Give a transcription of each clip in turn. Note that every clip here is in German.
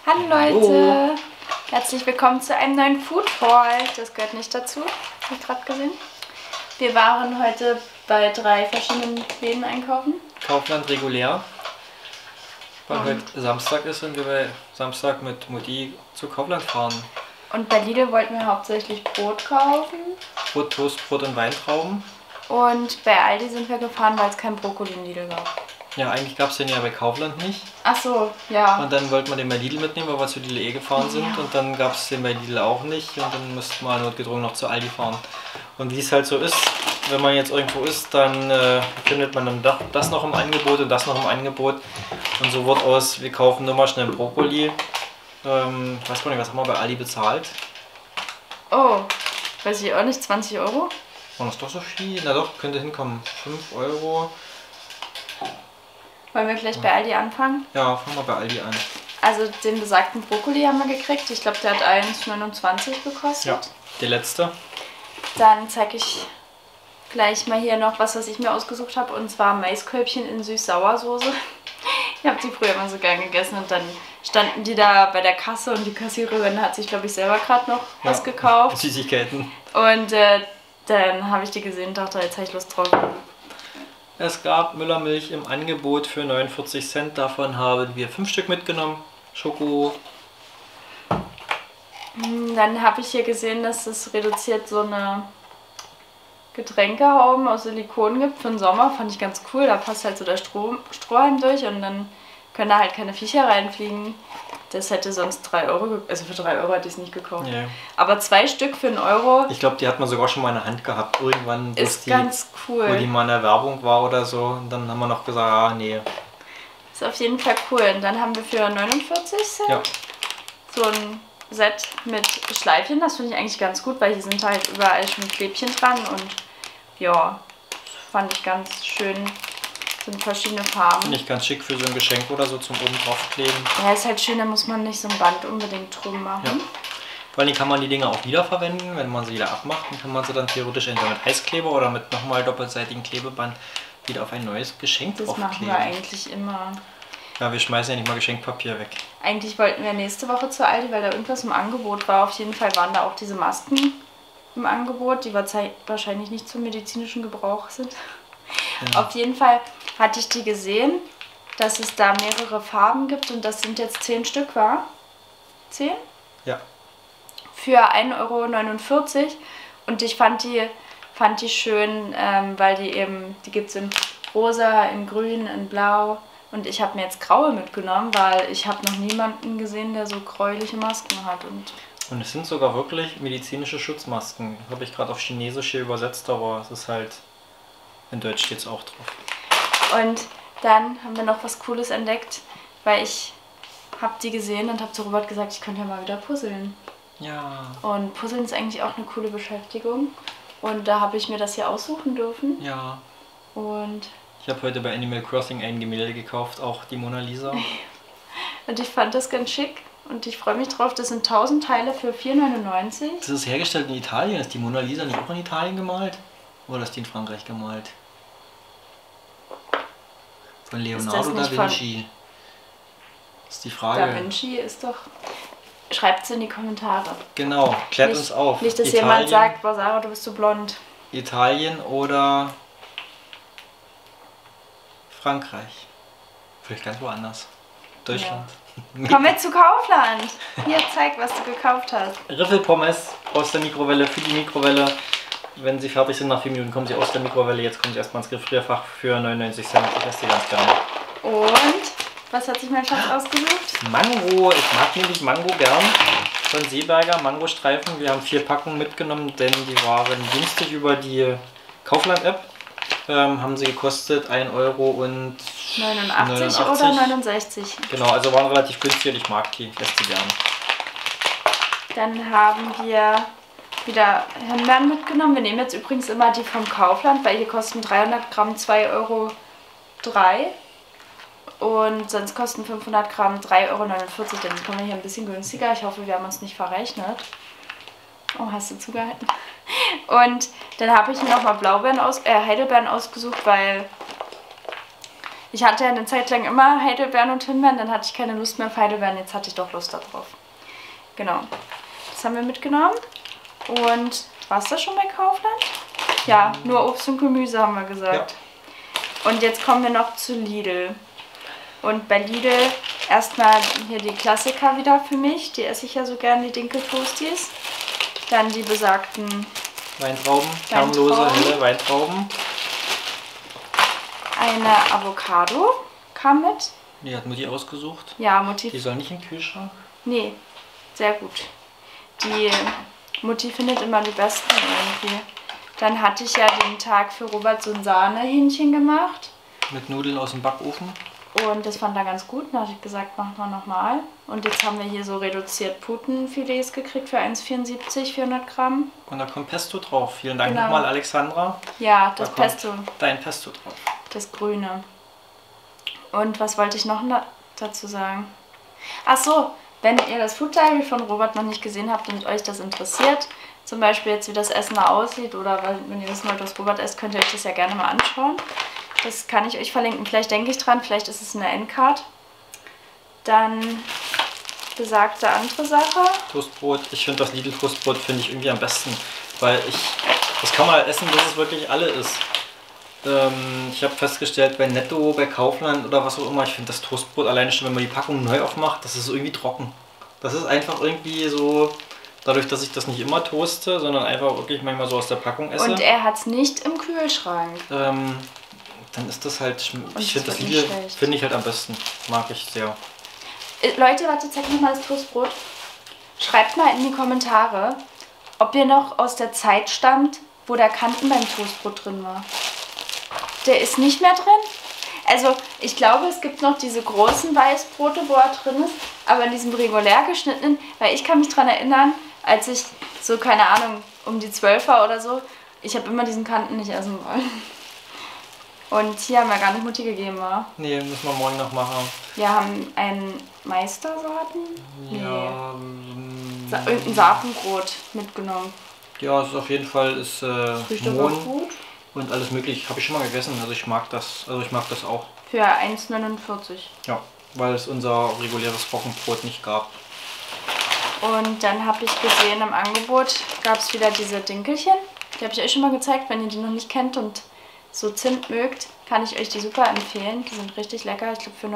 Hallo Leute, herzlich willkommen zu einem neuen Food Haul. Das gehört nicht dazu, habe ich gerade gesehen. Wir waren heute bei 3 verschiedenen Läden einkaufen. Kaufland regulär, weil heute Samstag ist und wir bei Samstag mit Mutti zu Kaufland fahren. Und bei Lidl wollten wir hauptsächlich Brot kaufen. Brot, Toastbrot und Weintrauben. Und bei Aldi sind wir gefahren, weil es kein Brokkoli in Lidl gab. Ja, eigentlich gab es den ja bei Kaufland nicht. Ach so, ja. Und dann wollten wir den bei Lidl mitnehmen, weil wir zu Lidl gefahren sind. Ja. Und dann gab es den bei Lidl auch nicht. Und dann mussten wir notgedrungen noch zu Aldi fahren. Und wie es halt so ist, wenn man jetzt irgendwo ist, dann findet man dann das noch im Angebot und das noch im Angebot. Und so wird aus, wir kaufen nur mal schnell Brokkoli. Ich weiß gar nicht, was haben wir bei Aldi bezahlt? Oh, weiß ich auch nicht, 20 Euro? Oh, das ist doch so viel. Na doch, könnte hinkommen. 5 Euro. Wollen wir gleich bei Aldi anfangen? Ja, fangen wir bei Aldi an. Also den besagten Brokkoli haben wir gekriegt. Ich glaube, der hat 1,29 gekostet. Ja, der letzte. Dann zeige ich gleich mal hier noch was ich mir ausgesucht habe. Und zwar Maiskölbchen in Süß-Sauersoße. Ich habe die früher immer so gern gegessen und dann standen die da bei der Kasse und die Kassiererin hat sich, glaube ich, selber gerade noch was gekauft. Süßigkeiten. Und dann habe ich die gesehen und dachte, jetzt habe ich Lust drauf. Es gab Müllermilch im Angebot für 49 Cent. Davon haben wir 5 Stück mitgenommen. Schoko. Dann habe ich hier gesehen, dass es reduziert so eine Getränkehauben aus Silikon gibt für den Sommer. Fand ich ganz cool. Da passt halt so der Strohhalm durch und dann können da halt keine Viecher reinfliegen. Das hätte sonst 3 Euro, also für 3 Euro hätte ich es nicht gekauft. Yeah. Aber 2 Stück für 1 Euro. Ich glaube, die hat man sogar schon mal in der Hand gehabt. Irgendwann, ist ganz cool. Wo die mal in der Werbung war oder so. Und dann haben wir noch gesagt, ah nee. Ist auf jeden Fall cool. Und dann haben wir für 49 Cent so ein Set mit Schleifchen. Das finde ich eigentlich ganz gut, weil hier sind halt überall schon Klebchen dran. Und ja, fand ich ganz schön. Sind verschiedene Farben. Finde ich ganz schick für so ein Geschenk oder so zum oben drauf kleben. Ja, ist halt schön, da muss man nicht so ein Band unbedingt drum machen. Ja. Vor allem kann man die Dinger auch wiederverwenden, wenn man sie wieder abmacht. Dann kann man sie dann theoretisch entweder mit Heißkleber oder mit nochmal doppelseitigen Klebeband wieder auf ein neues Geschenk draufkleben. Das machen wir eigentlich immer. Ja, wir schmeißen ja nicht mal Geschenkpapier weg. Eigentlich wollten wir nächste Woche zu Aldi, weil da irgendwas im Angebot war. Auf jeden Fall waren da auch diese Masken im Angebot, die wahrscheinlich nicht zum medizinischen Gebrauch sind. Ja. Auf jeden Fall hatte ich die gesehen, dass es da mehrere Farben gibt und das sind jetzt 10 Stück, war? 10? Ja. Für 1,49 Euro und ich fand die schön, weil die gibt es in rosa, in grün, in blau und ich habe mir jetzt graue mitgenommen, weil ich habe noch niemanden gesehen, der so gräuliche Masken hat. Und es sind sogar wirklich medizinische Schutzmasken. Habe ich gerade auf Chinesisch hier übersetzt, aber es ist halt... In Deutsch steht es auch drauf. Und dann haben wir noch was Cooles entdeckt, weil ich habe die gesehen und habe zu Robert gesagt, ich könnte ja mal wieder puzzeln. Ja. Und Puzzeln ist eigentlich auch eine coole Beschäftigung. Und da habe ich mir das hier aussuchen dürfen. Ja. Und ich habe heute bei Animal Crossing ein Gemälde gekauft, auch die Mona Lisa. Und ich fand das ganz schick. Und ich freue mich drauf, das sind 1000 Teile für 4,99 €. Das ist hergestellt in Italien. Ist die Mona Lisa nicht auch in Italien gemalt? Oder ist die in Frankreich gemalt? Von Leonardo da Vinci. Das ist die Frage. Da Vinci ist doch... Schreibt es in die Kommentare. Genau, klärt uns auf. Nicht, dass jemand sagt, boah Sarah, du bist so blond. Italien oder Frankreich. Vielleicht ganz woanders. Deutschland. Ja. Komm mit zu Kaufland. Hier, zeig, was du gekauft hast. Riffelpommes aus der Mikrowelle für die Mikrowelle. Wenn sie fertig sind, nach 4 Minuten kommen sie aus der Mikrowelle. Jetzt kommen sie erstmal ins Gefrierfach für 99 Cent. Ich esse die ganz gerne. Und was hat sich mein Schatz ausgesucht? Mango. Ich mag nämlich Mango gern. Von Seeberger Mangostreifen. Wir haben 4 Packungen mitgenommen, denn die waren günstig über die Kaufland-App. Haben sie gekostet 1,89 Euro oder 69. Genau, also waren relativ günstig und ich mag die. Ich esse die gern. Dann haben wir wieder Himbeeren mitgenommen. Wir nehmen jetzt übrigens immer die vom Kaufland, weil hier kosten 300 Gramm 2,03 Euro. Und sonst kosten 500 Gramm 3,49 Euro. Dann kommen wir hier ein bisschen günstiger. Ich hoffe, wir haben uns nicht verrechnet. Oh, hast du zugehalten? Und dann habe ich mir nochmal Heidelbeeren ausgesucht, weil Ich hatte ja eine Zeit lang immer Heidelbeeren und Himbeeren, dann hatte ich keine Lust mehr auf Heidelbeeren, jetzt hatte ich doch Lust darauf. Genau. Das haben wir mitgenommen. Und war es das schon bei Kaufland? Ja, nur Obst und Gemüse haben wir gesagt. Ja. Und jetzt kommen wir noch zu Lidl. Und bei Lidl erstmal hier die Klassiker wieder für mich. Die esse ich ja so gern, die Dinkeltoasties. Dann die besagten Weintrauben, kernlose, helle Weintrauben. Eine Avocado kam mit. Die hat Mutti ausgesucht. Ja, Mutti. Die soll nicht in den Kühlschrank? Nee, sehr gut. Die Mutti findet immer die besten irgendwie. Dann hatte ich ja den Tag für Robert so ein Sahnehähnchen gemacht. Mit Nudeln aus dem Backofen. Und das fand er ganz gut. Dann habe ich gesagt, machen wir nochmal. Und jetzt haben wir hier so reduziert Putenfilets gekriegt für 1,74, 400 Gramm. Und da kommt Pesto drauf. Vielen Dank Genau. nochmal, Alexandra. Ja, das da Pesto. Dein Pesto drauf. Das Grüne. Und was wollte ich noch dazu sagen? Ach so, wenn ihr das Food Diary von Robert noch nicht gesehen habt und euch das interessiert, zum Beispiel jetzt wie das Essen da aussieht oder wenn ihr wissen wollt, was Robert isst, könnt ihr euch das ja gerne mal anschauen. Das kann ich euch verlinken. Vielleicht denke ich dran, vielleicht ist es eine Endcard. Dann besagte andere Sache. Toastbrot. Ich finde das Lidl Toastbrot finde ich irgendwie am besten, weil das kann man halt essen, bis es wirklich alle ist. Ich habe festgestellt, bei Netto, bei Kaufland oder was auch immer, ich finde das Toastbrot alleine schon, wenn man die Packung neu aufmacht, das ist irgendwie trocken. Das ist einfach irgendwie so, dadurch, dass ich das nicht immer toaste, sondern einfach wirklich manchmal so aus der Packung esse. Und er hat es nicht im Kühlschrank. Dann ist das halt, ich finde das Lidl, finde ich halt am besten, mag ich sehr. Leute, warte, zeig mir mal das Toastbrot. Schreibt mal in die Kommentare, ob ihr noch aus der Zeit stammt, wo der Kanten beim Toastbrot drin war. Der ist nicht mehr drin. Also ich glaube, es gibt noch diese großen Weißbrote, wo er drin ist, aber in diesem regulär geschnittenen, weil ich kann mich daran erinnern, als ich so, keine Ahnung, um die 12 war oder so, ich habe immer diesen Kanten nicht essen wollen. Und hier haben wir gar nicht Mutti gegeben, wa? Nee, müssen wir morgen noch machen. Wir haben einen Meistersaten? Ja. Nee. Irgendein Satenbrot mitgenommen. Ja, es ist auf jeden Fall Mohn gut. Und alles möglich. Habe ich schon mal gegessen, also ich mag das auch. Für 1,49. Ja, weil es unser reguläres Trockenbrot nicht gab. Und dann habe ich gesehen, im Angebot gab es wieder diese Dinkelchen. Die habe ich euch schon mal gezeigt, wenn ihr die noch nicht kennt und so Zimt mögt, kann ich euch die super empfehlen. Die sind richtig lecker. Ich glaube für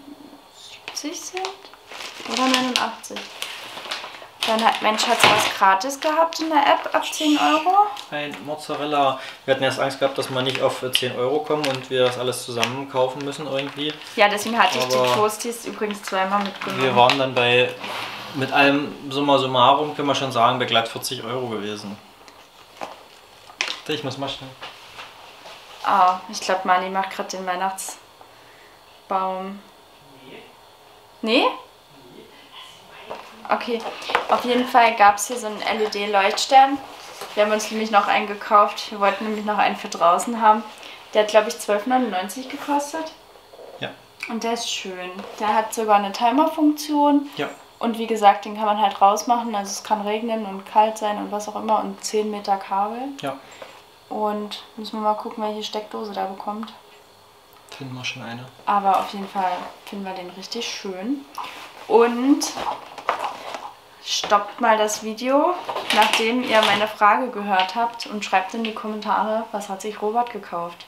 79 Cent oder 89. Dann hat mein Schatz was gratis gehabt in der App ab 10 Euro. Ein Mozzarella. Wir hatten erst Angst gehabt, dass wir nicht auf 10 Euro kommen und wir das alles zusammen kaufen müssen irgendwie. Ja, deswegen hatte ich die Toasties übrigens zweimal mitgenommen. Wir waren dann mit allem summa summarum, können wir schon sagen, bei glatt 40 Euro gewesen. Ich muss mal schnell. Ah, ich glaube, Mali macht gerade den Weihnachtsbaum. Nee? Okay, auf jeden Fall gab es hier so einen LED-Leuchtstern. Wir haben uns nämlich noch einen gekauft. Wir wollten nämlich noch einen für draußen haben. Der hat, glaube ich, 12,99 gekostet. Ja. Und der ist schön. Der hat sogar eine Timer-Funktion. Ja. Und wie gesagt, den kann man halt rausmachen. Also es kann regnen und kalt sein und was auch immer. Und 10 Meter Kabel. Ja. Und müssen wir mal gucken, welche Steckdose da bekommt. Finden wir schon eine. Aber auf jeden Fall finden wir den richtig schön. Und stoppt mal das Video, nachdem ihr meine Frage gehört habt und schreibt in die Kommentare, was hat sich Robert gekauft.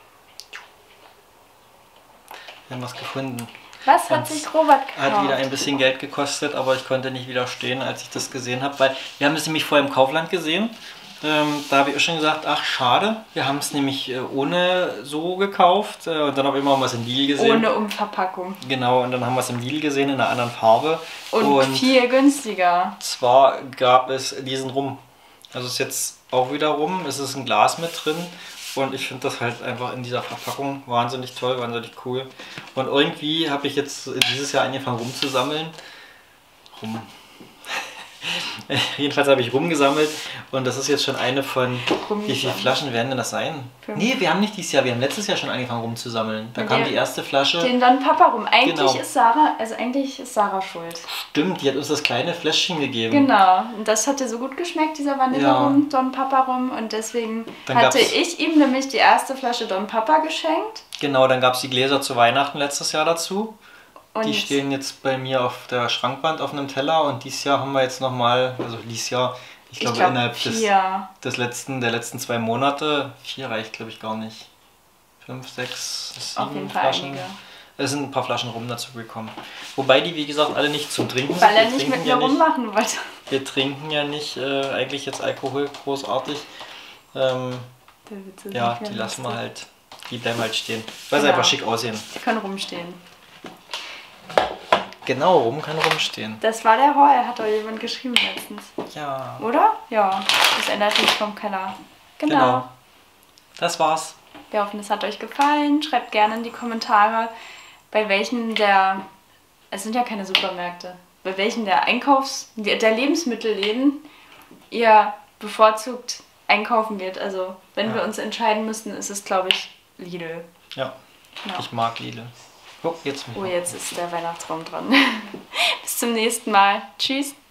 Wir haben was gefunden. Was hat sich Robert gekauft? Hat wieder ein bisschen Geld gekostet, aber ich konnte nicht widerstehen, als ich das gesehen habe, weil wir haben es nämlich vorher im Kaufland gesehen. Da habe ich auch schon gesagt, ach schade, wir haben es nämlich ohne so gekauft und dann auf einmal haben wir es im Lidl gesehen. Ohne Umverpackung. Genau, und dann haben wir es im Lidl gesehen in einer anderen Farbe. Und viel günstiger. Zwar gab es diesen Rum, also ist jetzt auch wieder rum, es ist ein Glas mit drin und ich finde das halt einfach in dieser Verpackung wahnsinnig toll, wahnsinnig cool. Und irgendwie habe ich jetzt dieses Jahr angefangen rumzusammeln. Jedenfalls habe ich rumgesammelt und das ist jetzt schon eine von, Rumgesammelt. wie viele Flaschen werden denn das sein? 5. Nee, wir haben nicht dieses Jahr, wir haben letztes Jahr schon angefangen rumzusammeln. Da kam die erste Flasche. Den Don Papa rum. Eigentlich Genau. ist Sarah schuld. Stimmt, die hat uns das kleine Fläschchen gegeben. Genau, und das hat dir so gut geschmeckt, dieser Vanillerum, Don Papa rum, und deswegen Dann hatte gab's- ich ihm nämlich die erste Flasche Don Papa geschenkt. Genau, dann gab es die Gläser zu Weihnachten letztes Jahr dazu. Und Die stehen jetzt bei mir auf der Schrankwand auf einem Teller und dieses Jahr haben wir jetzt nochmal, also dieses Jahr, ich glaube innerhalb 4. der letzten 2 Monate, 4 reicht glaube ich gar nicht. 5, 6, 7 Auf jeden Fall Flaschen. einige. Es sind ein paar Flaschen rum dazu gekommen. Wobei die, wie gesagt, alle nicht zum Trinken sind. Weil er Wir nicht mit trinken mir ja nicht- rummachen wollte. Wir trinken ja nicht eigentlich jetzt Alkohol großartig. Der Witz ist Ja, nicht mehr die lassen wir lustig. halt, die bleiben halt stehen. Weil sie Genau. einfach schick aussehen. Die können rumstehen. Genau, rum kann rumstehen. Das war der Hall, hat doch jemand geschrieben letztens. Ja, Oder? Ja, das ändert sich vom Keller. genau. Das war's. Wir hoffen, es hat euch gefallen. Schreibt gerne in die Kommentare, bei welchen es sind ja keine Supermärkte, bei welchen der Lebensmittelläden ihr bevorzugt einkaufen geht. Also, wenn wir uns entscheiden müssten, ist es, glaube ich, Lidl. Ja, Genau. ich mag Lidl. Oh, jetzt. Oh, jetzt ist der Weihnachtsbaum dran. Bis zum nächsten Mal. Tschüss.